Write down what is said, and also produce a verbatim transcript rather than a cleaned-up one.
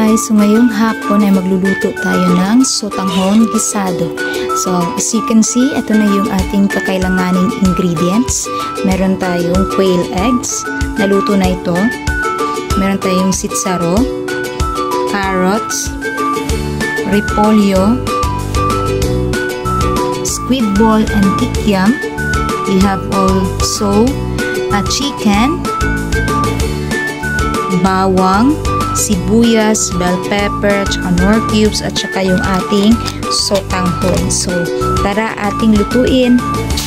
guys, so ngayong hapon ay magluluto tayo ng Sotanghon Guisado. So as you can see, ito na yung ating kakailanganing ingredients. Meron tayong quail eggs, naluto na ito. Meron tayong sitsaro, carrots, repolyo, squid ball and kikiam. We have also a chicken, bawang, sibuyas, bell pepper, nor cubes, at saka yung ating sotanghon. So, tara ating lutuin.